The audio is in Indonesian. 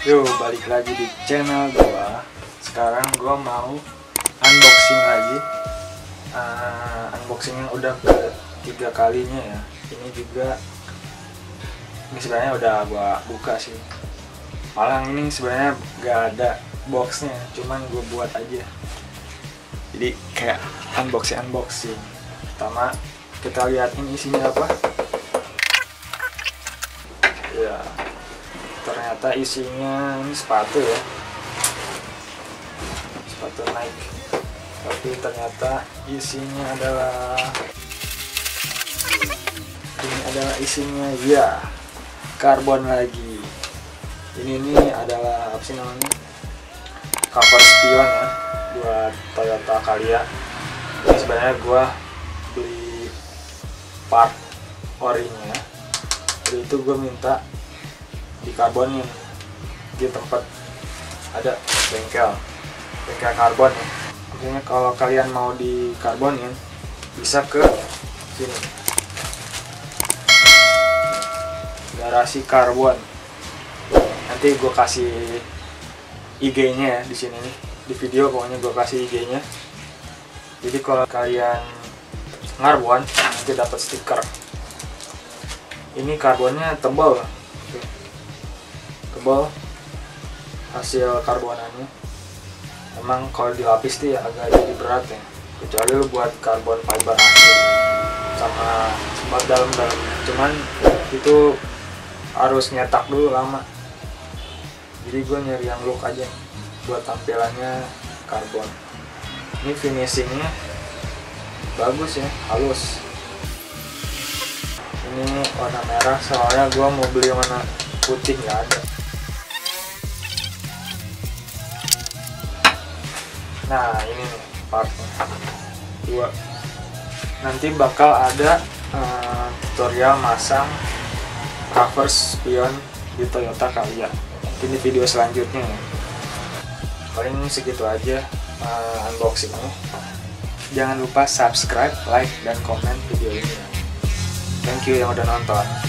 Yo, balik lagi di channel gua. Sekarang gua mau unboxing lagi. Unboxing yang udah ketiga kalinya ya. Ini juga, ini sebenarnya udah gua buka sih. Malah ini sebenarnya gak ada boxnya, cuman gua buat aja. Jadi kayak unboxing. Pertama kita lihat ini isinya apa. Ya, ternyata isinya ini sepatu ya, sepatu Nike, tapi ternyata isinya adalah isinya ya karbon lagi. Ini adalah apa sih namanya, cover spion ya buat Toyota Calya. Ini sebenarnya gua beli part orinya, jadi itu gua minta dikarbonin di tempat ada bengkel karbon ya. Maksudnya kalau kalian mau dikarbonin bisa ke sini, garasi karbon. Nanti gue kasih IG-nya ya di sini nih, di video pokoknya gue kasih IG-nya. Jadi kalau kalian ngarbon nanti dapat stiker. Ini karbonnya tebal hasil karbonannya. Emang kalau dilapis tuh ya agak jadi berat ya, kecuali lu buat karbon fiber asli sama sebat dalam-dalam. Cuman itu harus nyetak dulu lama, jadi gue nyari yang look aja buat tampilannya karbon. Ini finishingnya bagus ya, halus. Ini warna merah, soalnya gue mau beli warna putih nggak ada. Nah ini nih partnya 2. Nanti bakal ada tutorial masang cover spion di Toyota Calya. Ini video selanjutnya ya. Paling segitu aja unboxingnya. Jangan lupa subscribe, like, dan komen video ini ya. Thank you yang udah nonton.